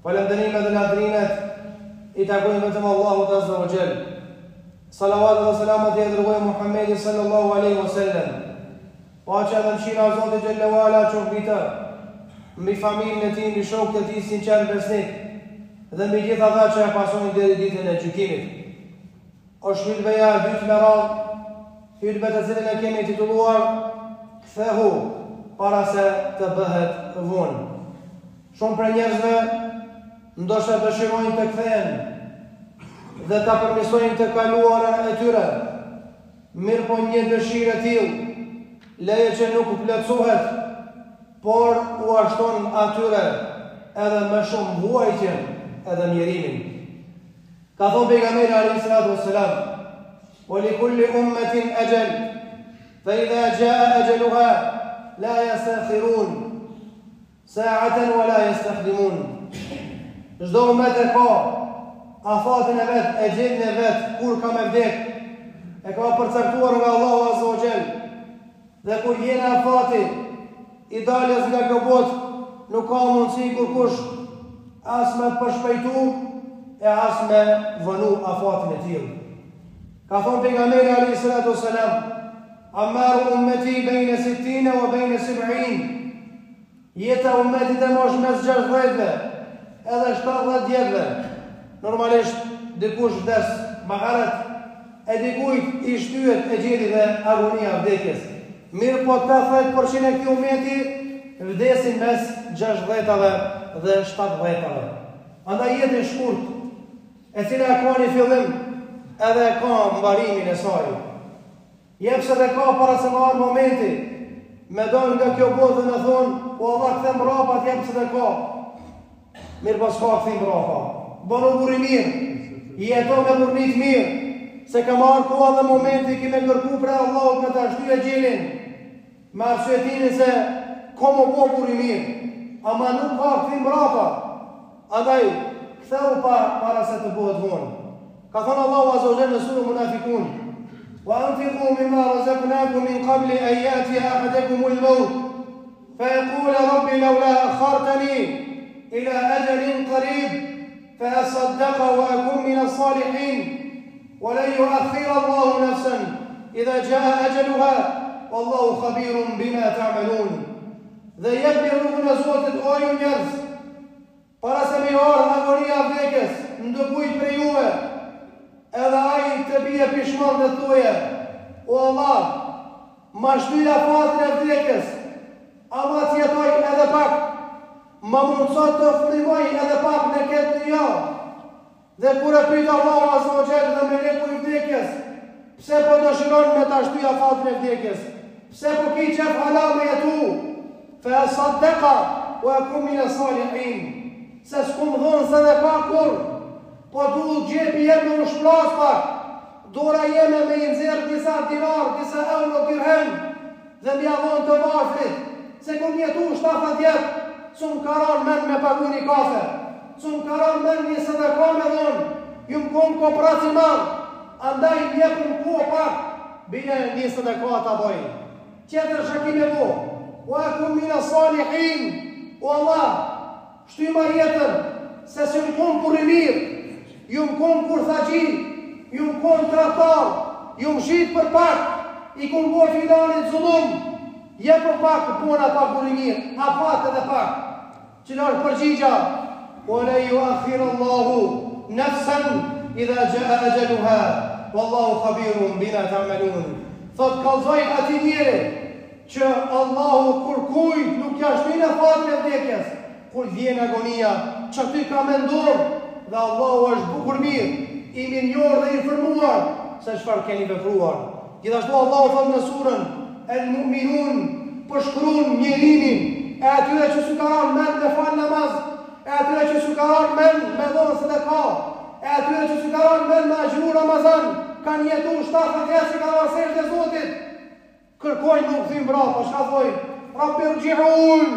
Falënderimet dhe lavdrimet I takojnë vetëm Allahut Azza wa Jall. Salavat dhe selamat I dërgoi Muhammedi sallallahu alaihi wasallam. Paqja dhe mëshira e Zotit xhallahu ala qoftë të mbi familjen e tij, mbi shokët e tij sinqert besnik dhe mbi gjithë ata që e pasojnë deri ditën e gjykimit. Është hutbeja e dytë me radhë, hutbe të cilën e kemi titulluar Kthehu para se të bëhet vonë. Shumë për njerëzve ndoshta dëshirojnë të kthehen dhe ta përmirësojnë të kaluarën e tyre. Mirë po një dëshirë e tillë leje që nuk plotësohet, por u ashton atyre edhe më shumë vuajtjen edhe mjerimin. Ka thonë pejgamberi alayhi salatu wassalam: "Wa li kulli ummatin ajal, fa idha jaa ajaluha la yastakhirun sa'atan wa la yastaqdimun." Çdo ummet e ka afatin e vet, e gjetën e vet, kur ka me vdek, e ka përcaktuar nga Allahu Azza wa Jall. Dhe kur vjen afati I daljes nga kjo botë, nuk ka mundësi kurkush as me përshpejtu e as me vënu afatin e tillë. Ka thonë pejgamberi alayhi salatu wassalam: "Amaru ummati bayna 60 wa bayna 70." Jeta e ummetit e mosh mes 60-ve edhe 70 vjetëve. Normalisht dikush vdes maharet, e dikujt I shtyhet e gjeli dhe agonia vdekjes. Mirë po 80% e këtij ummeti vdesin mes 60-ve dhe 70-ve. Andaj jetë e shkurt, e cila ka një fillim edhe ka mbarimin e saj. Jepse dhe ka para se marrë momenti me dojnë nga kjo botë dhe me thonë: "O Allah, kthem mbrapa, jepse dhe ka." Mirë pas ka këthim mbrapa. Bënu buri mirë, jeto me burnit mirë, se ka marrë koha dhe momenti kime kërku pre Allahut me të ashtu e gjelin, me arsuetinin se komo po buri mirë, ama nuk ka këthim mbrapa. Andaj, ktheu para se të bëhet vonë. Ka thënë Allahu Azza wa Jalla në surën Munafikun: "Wa anfiqu mimma razaqnakum min qabli an ya'tiya ahadakumul maut fa yaqula rabbi lawla akhartani ila ajalin qarib fa asaddaqa wa akun min as-salihin wa lan yu'akhkhira Allahu nafsan idha jaa ajaluha wallahu khabirun bima ta'malun." Dhe jepni rrugën e Zotit, o ju njerëz, para se me ardhë agonia vdekjes, ndëkujt për juve, edhe ai të bie pishman dhe thuje: "O Allah, ma shtyja fatin e vdekjes, ama të jetoj edhe pak, ma mundësot të frimoj edhe pak në këtë një." Dhe kur e pyet Allahu Azza wa Jalla dhe meleku I vdekjes: "Pse po dëshiron me ta shtyja fatin e vdekjes? Pse po ki qef hala me jetu? Fa saddaqa wa akun min as-salihin." Se s'kum dhonë se dhe ka kur, po du gjepi jeme në shplas pak, dora jeme me I nëzirë disa dinar, disa euro dirhem, dhe mja dhonë të vafrit, se kom jetu 70 vjetë, s'um karan men me pagu një kafe, s'um karan men një sadaka me dhonë, ju m'kom kopraci man, andaj njepëm ku pak, bile një sadaka ta boj. Qetër shakime bu: "Wa akum mina salihin." O Allah, shty ma jetën, se si më konë për I mirë, ju më konë kur thaqi, ju më konë tratar, ju më shqitë për pak, I konë bo filanit zullum, je për pak, puna pak për I mirë, a pak edhe pak. Qëna është përgjigja: "O le ju akhir Allahu nafsan idha jaa ajaluha wallahu khabirun bima ta'malun." Thot kalzoj ati njeri që Allahu kur kujt nuk jashtin e fatin e vdekjes, kur vjen agonia, që ty ka mendor, dhe Allahu është bukur mirë, I minjor dhe I informuar se çfarë keni vepruar. Gjithashtu Allahu thot në surën El-Mu'minun, përshkruan njerimin e atyre që su ka rënë mend me fal namaz, e atyre që su ka rënë mend me dhënë sadaka, e atyre që su ka rënë mend me agjëru Ramazan, kanë jetu 70 vjet që ka marrë sejdë e Zotit. Kërkojnë nuk thim brapa, çka thojnë? Rabbi rji'un.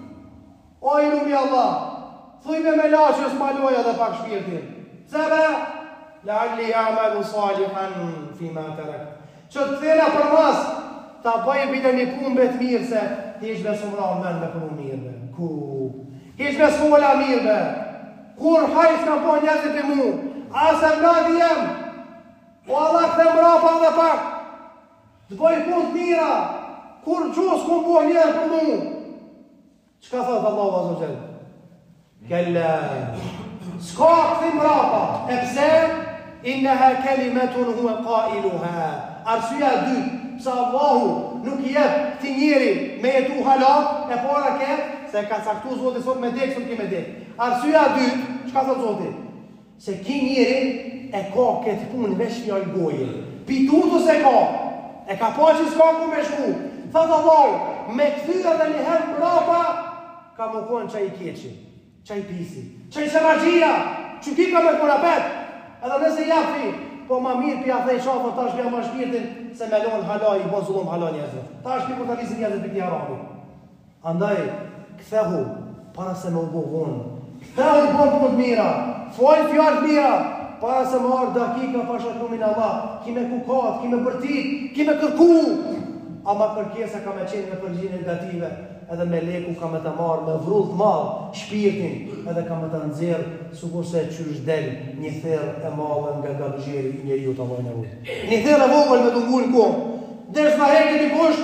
O I lumi Allah, thujme me laqës ma loja dhe pak shpirtin. Zebe, la'alli a'malu salihan fima tarak. Që të thena për mas, ta bëjë bile një punë bet mirë, se hiç me sumra men me punu mirë. Ku? Hiç me s'fola mirë. Kur hajt s'ka po njerëzit e mu, asë mladi jem, o Allah këthe mrapa dhe pak, të bëj punë të mira, kur gjus ku po njerë për mu. Qka thot Allahu Azza wa Jall? Kella, s'ka këthi mrapa, e pse? Inneha kelimetun huwa qailuha. Arsyeja e dytë, pse Allahu nuk i jep këtij njeri me jetu halal, e para se ka caktuar Zoti sot me dek, sot ki me dek. Arsyeja e dytë, çka thot Zoti? Se ki njeri e ka këtë punë veç fjalë goje. Pitutu se ka. E ka pa që s'ka ku me shku. Thot Allahu, me kthyer edhe një herë mbrapa, ka më konë qaj i keqi, qaj pisi, qaj semagjia, që ki ka me kona pet. Edhe nëse jafi, po ma mirë pja thej qafën, ta shpja ma shpirtin, se me lonë hala i bon zullum hala njerëzit. Ta shpi kur ta lisin njerëzit për këti haramu. Andaj, kthehu, para se me u bo vonë. Kthehu i bon punë të mira, folë fjallë të mira, para se me arë dakika pasha lumin Allah, ki me kukat, ki me bërtit, ki me kërku. Ama kërkesa ka me qenë me përgjigje negative, edhe me leku ka me të marë, me vrull të malë, shpirtin, edhe ka me të nëzirë, sukur se qysh del një therë e malë nga gabëgjeri i njeri ju të vojnë e ujtë. Një therë e vogël me të ngu në kohë, dërës ma hekët i kush,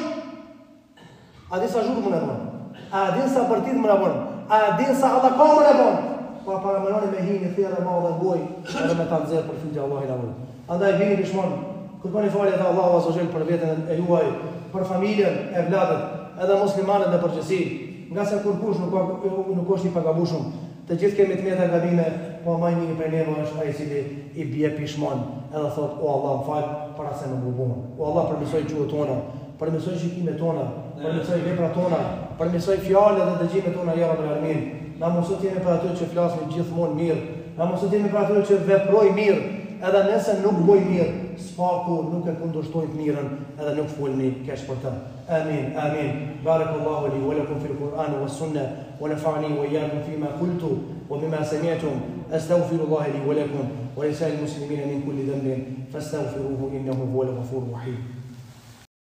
a din sa zhurë më në bonë, a din sa bërtit më në bonë, a din sa adaka më në bonë, pa paramenoni me hi një therë e malë dhe ngoj, edhe me të nëzirë për fytja Allah i në ujtë. Andaj vini pishmonë, kërkoni falje të Allahu Azza wa Jall për veten e juaj, për familjen e vlladet, edhe muslimanët në përgjithësi, nga se kur kush nuk është i pagabushëm. Të gjithë kemi të meta gabime, po më i miri prej neve është ai i cili i bie pishmon, edhe thot o Allah më fal para se më bubon. O Allah përmirësoj gjuhët tona, përmirësoj shikimet tona, përmirësoj veprat tona, përmirësoj fjalët dhe dëgjimet tona ya Rabbul Alamin. Na mos u jemi për ato që flasin gjithmonë mirë, na mos u jemi për ato që veprojnë mirë. Edhe nëse nuk bëj mirë, s'paku nuk e kundërshtojnë të mirën, edhe nuk folni keq për të. Amin, amin. Barakallahu li wa lakum fil Qur'an was sunnah wa nafa'ani wa iyyakum fima qultu wa bima sami'tum. Astaghfirullaha li wa lakum wa lisa'il muslimina min kulli dhanbin fastaghfiruhu innahu huwal ghafurur rahim.